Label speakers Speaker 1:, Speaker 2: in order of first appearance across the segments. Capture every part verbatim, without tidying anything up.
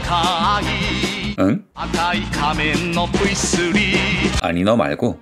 Speaker 1: 응? 아니 너 말고.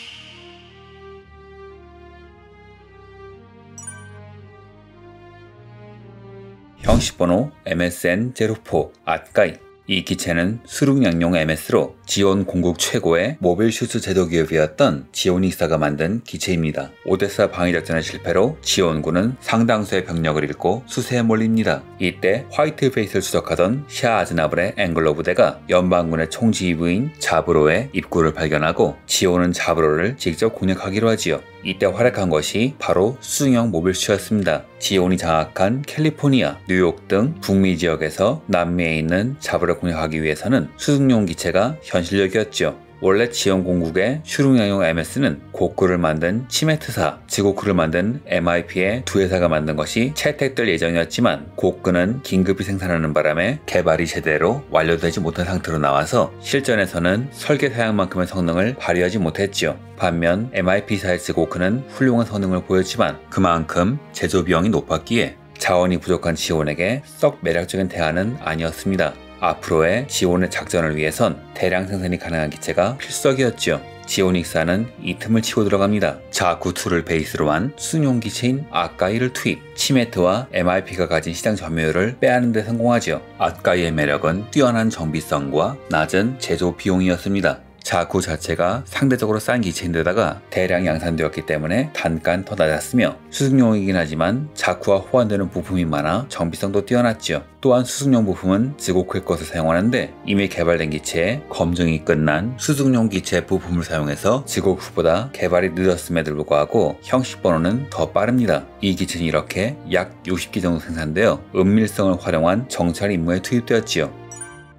Speaker 1: 형식번호 엠에스엔 제로 포 아까이. 이 기체는 수륙양용 엠에스로 지온 공국 최고의 모빌 슈트 제도 기업이었던 지오닉사가 만든 기체입니다. 오데사 방위작전의 실패로 지온군은 상당수의 병력을 잃고 수세에 몰립니다. 이때 화이트 베이스를 추적하던 샤 아즈나블의 앵글로 부대가 연방군의 총지휘부인 자브로의 입구를 발견하고 지온은 자브로를 직접 공략하기로 하지요. 이때 활약한 것이 바로 수중형 모빌 슈트였습니다. 지온이 장악한 캘리포니아, 뉴욕 등 북미 지역에서 남미에 있는 자브로를 공략하기 위해서는 수중용 기체가 현실적이었죠. 원래 지온 공국의 슈룽양용 엠에스는 고쿠를 만든 치메트사, 지고쿠를 만든 엠아이피의 두 회사가 만든 것이 채택될 예정이었지만 고쿠는 긴급히 생산하는 바람에 개발이 제대로 완료되지 못한 상태로 나와서 실전에서는 설계 사양만큼의 성능을 발휘하지 못했죠. 반면 엠아이피사의 지고쿠는 훌륭한 성능을 보였지만 그만큼 제조 비용이 높았기에 자원이 부족한 지온에게 썩 매력적인 대안은 아니었습니다. 앞으로의 지온의 작전을 위해선 대량 생산이 가능한 기체가 필수적이었죠. 지오닉사는 이 틈을 치고 들어갑니다. 자쿠이를 베이스로 한 수중용 기체인 아까이를 투입, 치메트와 엠아이피가 가진 시장 점유율을 빼앗는 데 성공하죠. 아까이의 매력은 뛰어난 정비성과 낮은 제조 비용이었습니다. 자쿠 자체가 상대적으로 싼 기체인데다가 대량 양산되었기 때문에 단가는 더 낮았으며 수중용이긴 하지만 자쿠와 호환되는 부품이 많아 정비성도 뛰어났죠. 또한 수중용 부품은 지고쿠의 것을 사용하는데 이미 개발된 기체에 검증이 끝난 수중용 기체 부품을 사용해서 지고쿠보다 개발이 늦었음에도 불구하고 형식 번호는 더 빠릅니다. 이 기체는 이렇게 약 육십 기 정도 생산되어 은밀성을 활용한 정찰 임무에 투입되었지요.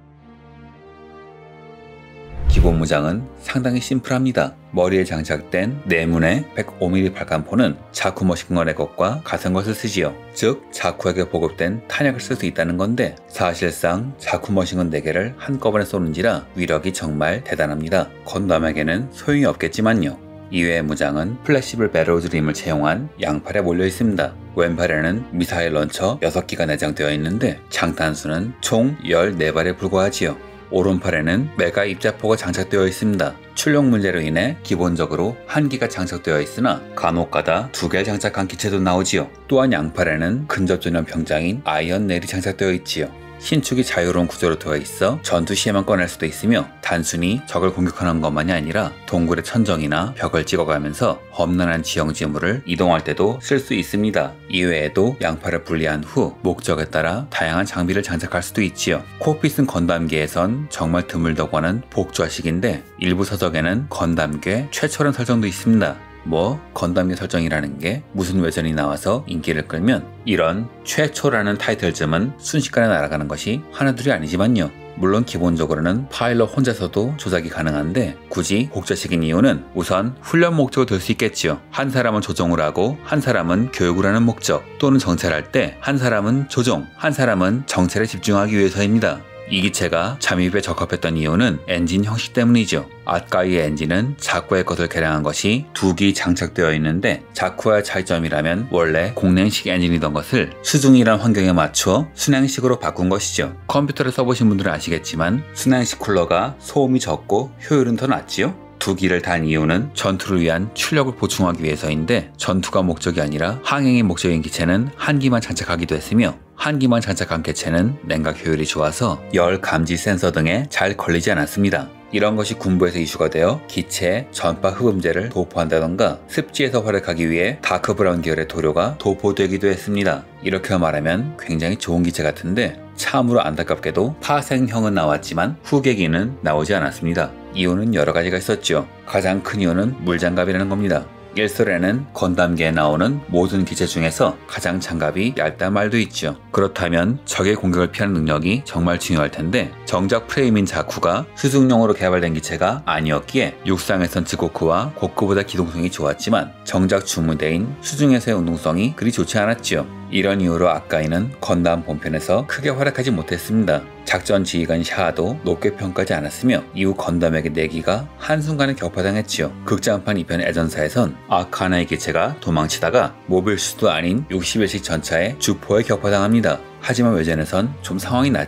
Speaker 1: 기본 무장은 상당히 심플합니다. 머리에 장착된 내문의 백오 밀리미터 발칸포는 자쿠 머신건의 것과 같은 것을 쓰지요. 즉 자쿠에게 보급된 탄약을 쓸 수 있다는 건데 사실상 자쿠 머신건 네 개를 한꺼번에 쏘는지라 위력이 정말 대단합니다. 건담에게는 소용이 없겠지만요. 이외의 무장은 플렉시블 배럴드림을 채용한 양팔에 몰려 있습니다. 왼팔에는 미사일 런처 여섯 기가 내장되어 있는데 장탄수는 총 열네 발에 불과하지요. 오른팔에는 메가 입자포가 장착되어 있습니다. 출력 문제로 인해 기본적으로 한 기가 장착되어 있으나 간혹가다 두 개를 장착한 기체도 나오지요. 또한 양팔에는 근접 전염 병장인 아이언 넬이 장착되어 있지요. 신축이 자유로운 구조로 되어 있어 전투 시에만 꺼낼 수도 있으며 단순히 적을 공격하는 것만이 아니라 동굴의 천정이나 벽을 찍어가면서 험난한 지형 지물을 이동할 때도 쓸 수 있습니다. 이외에도 양팔을 분리한 후 목적에 따라 다양한 장비를 장착할 수도 있지요. 콕핏은 건담계에선 정말 드물다고 하는 복좌식인데 일부 서적에는 건담계 최철원 설정도 있습니다. 뭐 건담계 설정이라는 게 무슨 외전이 나와서 인기를 끌면 이런 최초라는 타이틀쯤은 순식간에 날아가는 것이 하나둘이 아니지만요. 물론 기본적으로는 파일럿 혼자서도 조작이 가능한데 굳이 복좌식인 이유는 우선 훈련 목적으로 될 수 있겠지요. 한 사람은 조종을 하고 한 사람은 교육을 하는 목적 또는 정찰할 때 한 사람은 조종, 한 사람은 정찰에 집중하기 위해서입니다. 이 기체가 잠입에 적합했던 이유는 엔진 형식 때문이죠. 아까이의 엔진은 자쿠의 것을 개량한 것이 두 기 장착되어 있는데 자쿠와의 차이점이라면 원래 공냉식 엔진이던 것을 수중이란 환경에 맞춰 순행식으로 바꾼 것이죠. 컴퓨터를 써보신 분들은 아시겠지만 순행식 쿨러가 소음이 적고 효율은 더 낮지요? 두 기를 단 이유는 전투를 위한 출력을 보충하기 위해서인데 전투가 목적이 아니라 항행이 목적인 기체는 한 기만 장착하기도 했으며 한 기만 장착한 기체는 냉각 효율이 좋아서 열 감지 센서 등에 잘 걸리지 않았습니다. 이런 것이 군부에서 이슈가 되어 기체에 전파 흡음재를 도포한다던가 습지에서 활약하기 위해 다크 브라운 계열의 도료가 도포되기도 했습니다. 이렇게 말하면 굉장히 좋은 기체 같은데 참으로 안타깝게도 파생형은 나왔지만 후계기는 나오지 않았습니다. 이유는 여러 가지가 있었죠. 가장 큰 이유는 물장갑이라는 겁니다. 일설에는 건담계에 나오는 모든 기체 중에서 가장 장갑이 얇다 말도 있죠. 그렇다면 적의 공격을 피하는 능력이 정말 중요할 텐데 정작 프레임인 자쿠가 수중용으로 개발된 기체가 아니었기에 육상에선 지고쿠와 고쿠보다 기동성이 좋았지만 정작 주무대인 수중에서의 운동성이 그리 좋지 않았지요. 이런 이유로 아까이는 건담 본편에서 크게 활약하지 못했습니다. 작전 지휘관 샤도 높게 평가하지 않았으며 이후 건담에게 내기가 한순간에 격파당했지요. 극장판 이 편 애전사에선 아카나의 기체가 도망치다가 모빌 슈도 아닌 육십일식 전차의 주포에 격파당합니다. 하지만 외전에선 좀 상황이 낫지요.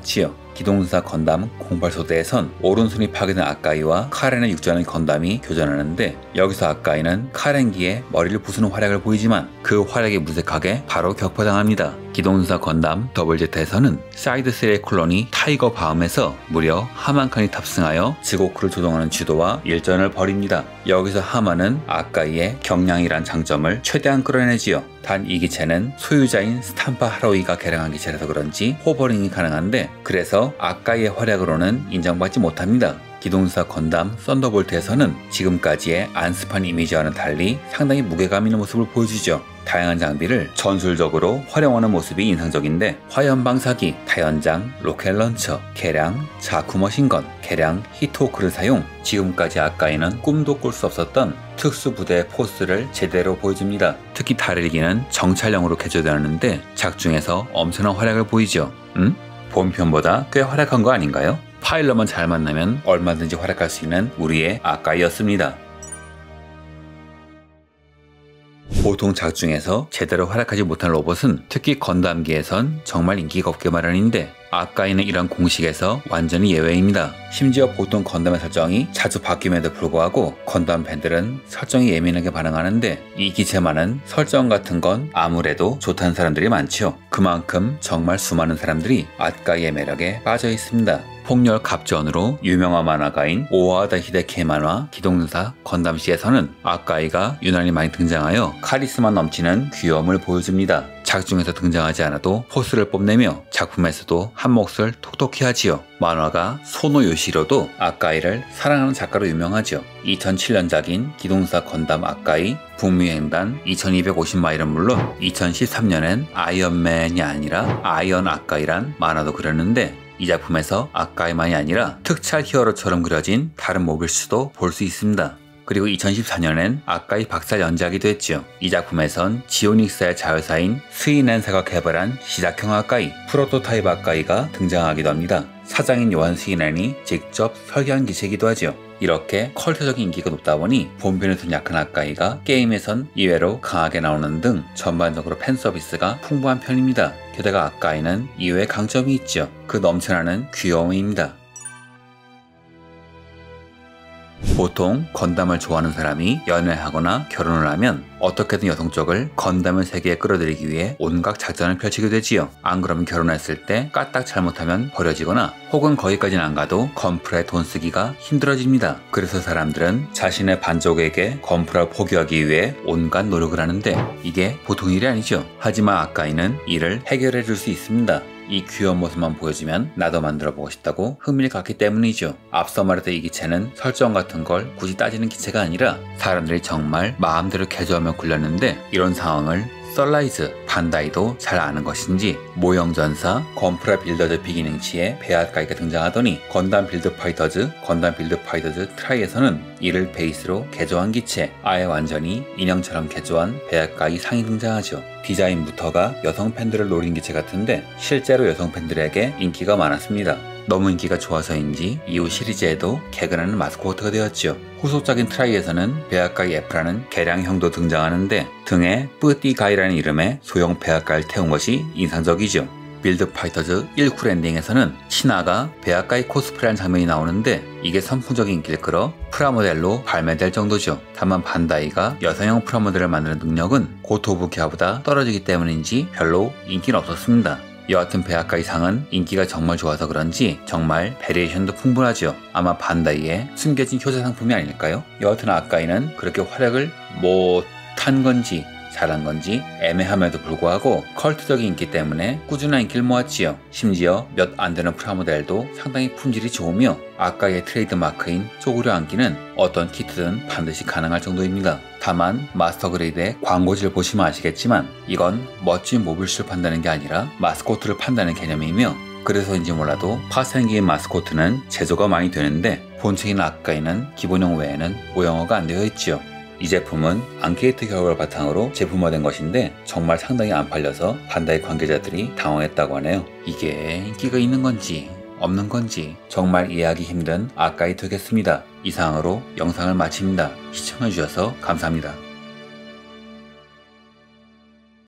Speaker 1: 기동사 건담 공팔 소대에선 오른손이 파괴된 아까이와 카렌을 육전하는 건담이 교전하는데, 여기서 아까이는 카렌기에 머리를 부수는 활약을 보이지만 그 활약이 무색하게 바로 격파당합니다. 기동사 건담 더블제타에서는 사이드 쓰리의 콜론이 타이거 바움에서 무려 하만칸이 탑승하여 지고크를 조종하는 주도와 일전을 벌입니다. 여기서 하만은 아까이의 경량이란 장점을 최대한 끌어내지요. 단 이 기체는 소유자인 스탐파 하로이가 개량한 기체라서 그런지 호버링이 가능한데, 그래서 아까이의 활약으로는 인정받지 못합니다. 기동사 건담 썬더볼트에서는 지금까지의 안스판 이미지와는 달리 상당히 무게감 있는 모습을 보여주죠. 다양한 장비를 전술적으로 활용하는 모습이 인상적인데, 화염 방사기, 타연장, 로켓 런처, 개량, 자쿠 머신건, 개량 히트호크를 사용, 지금까지 아까이는 꿈도 꿀 수 없었던 특수부대의 포스를 제대로 보여줍니다. 특히 다릴기는 정찰용으로 개조되었는데 작중에서 엄청난 활약을 보이죠. 음? 본편보다 꽤 활약한 거 아닌가요? 파일럿만 잘 만나면 얼마든지 활약할 수 있는 우리의 아까이였습니다. 보통 작중에서 제대로 활약하지 못한 로봇은 특히 건담기에선 정말 인기가 없게 마련인데, 아까이는 이런 공식에서 완전히 예외입니다. 심지어 보통 건담의 설정이 자주 바뀜에도 불구하고 건담 팬들은 설정이 예민하게 반응하는데, 이 기체만은 설정 같은 건 아무래도 좋다는 사람들이 많죠. 그만큼 정말 수많은 사람들이 아까이의 매력에 빠져 있습니다. 폭렬 갑전으로 유명한 만화가인 오와다 히데키의 만화 기동사 건담시에서는 아까이가 유난히 많이 등장하여 카리스마 넘치는 귀여움을 보여줍니다. 작중에서 등장하지 않아도 포스를 뽐내며 작품에서도 한 몫을 톡톡히 하지요. 만화가 소노 요시로도 아까이를 사랑하는 작가로 유명하죠. 이천칠 년작인 기동사 건담 아까이 북미횡단 이천이백오십 마일은 물론 이천십삼 년엔 아이언맨이 아니라 아이언 아까이란 만화도 그렸는데, 이 작품에서 아까이만이 아니라 특촬 히어로처럼 그려진 다른 모빌스도 볼 수 있습니다. 그리고 이천십사 년엔 아까이 박살 연재하기도 했죠. 이 작품에선 지오닉스의 자회사인 스이넨사가 개발한 시작형 아까이, 프로토타입 아까이가 등장하기도 합니다. 사장인 요한 스이넨이 직접 설계한 기체이기도 하죠. 이렇게 컬트적인 인기가 높다 보니 본편에선 약한 아까이가 게임에선 이외로 강하게 나오는 등 전반적으로 팬서비스가 풍부한 편입니다. 게다가 아까이는 이외에 강점이 있죠. 그 넘쳐나는 귀여움입니다. 보통 건담을 좋아하는 사람이 연애하거나 결혼을 하면 어떻게든 여성 쪽을 건담의 세계에 끌어들이기 위해 온갖 작전을 펼치게 되지요. 안 그러면 결혼했을 때 까딱 잘못하면 버려지거나 혹은 거기까지는 안 가도 건프라에 돈 쓰기가 힘들어집니다. 그래서 사람들은 자신의 반쪽에게 건프라를 포기하기 위해 온갖 노력을 하는데, 이게 보통 일이 아니죠. 하지만 아까이는 이를 해결해 줄 수 있습니다. 이 귀여운 모습만 보여주면 나도 만들어보고 싶다고 흥미를 갖기 때문이죠. 앞서 말했던 이 기체는 설정 같은 걸 굳이 따지는 기체가 아니라 사람들이 정말 마음대로 개조하며 굴렸는데, 이런 상황을 썰라이즈, 반다이도 잘 아는 것인지 모형전사, 건프라 빌더즈 비기능치에 배아까이가 등장하더니 건담 빌드 파이터즈, 건담 빌드 파이터즈 트라이에서는 이를 베이스로 개조한 기체, 아예 완전히 인형처럼 개조한 배아까이 상이 등장하죠. 디자인부터가 여성 팬들을 노린 기체 같은데 실제로 여성 팬들에게 인기가 많았습니다. 너무 인기가 좋아서인지 이후 시리즈에도 개근하는 마스코트가 되었죠. 후속작인 트라이에서는 배아까이 F라는 개량형도 등장하는데 등에 뿌띠가이라는 이름의 소형 배아까이를 태운 것이 인상적이죠. 빌드 파이터즈 일 쿨 엔딩에서는 신하가 배아까이 코스프레한 장면이 나오는데 이게 선풍적인 인기를 끌어 프라모델로 발매될 정도죠. 다만 반다이가 여성형 프라모델을 만드는 능력은 고토부키아보다 떨어지기 때문인지 별로 인기는 없었습니다. 여하튼 배아까이 상은 인기가 정말 좋아서 그런지 정말 베리에이션도 풍부하죠. 아마 반다이의 숨겨진 효자 상품이 아닐까요? 여하튼 아까이는 그렇게 활약을 못한 건지 잘한 건지 애매함에도 불구하고 컬트적인 인기 때문에 꾸준한 인기를 모았지요. 심지어 몇 안 되는 프라모델도 상당히 품질이 좋으며 아까이의 트레이드 마크인 쪼그려 앉기는 어떤 키트든 반드시 가능할 정도입니다. 다만 마스터 그레이드의 광고지를 보시면 아시겠지만 이건 멋진 모빌스를 판다는 게 아니라 마스코트를 판다는 개념이며, 그래서인지 몰라도 파생기의 마스코트는 제조가 많이 되는데 본체인 아까이는 기본형 외에는 모형화가 안 되어 있지요. 이 제품은 앙케이트 결과를 바탕으로 제품화된 것인데 정말 상당히 안 팔려서 반다이 관계자들이 당황했다고 하네요. 이게 인기가 있는 건지 없는 건지 정말 이해하기 힘든 아까이 되겠습니다. 이상으로 영상을 마칩니다. 시청해주셔서 감사합니다.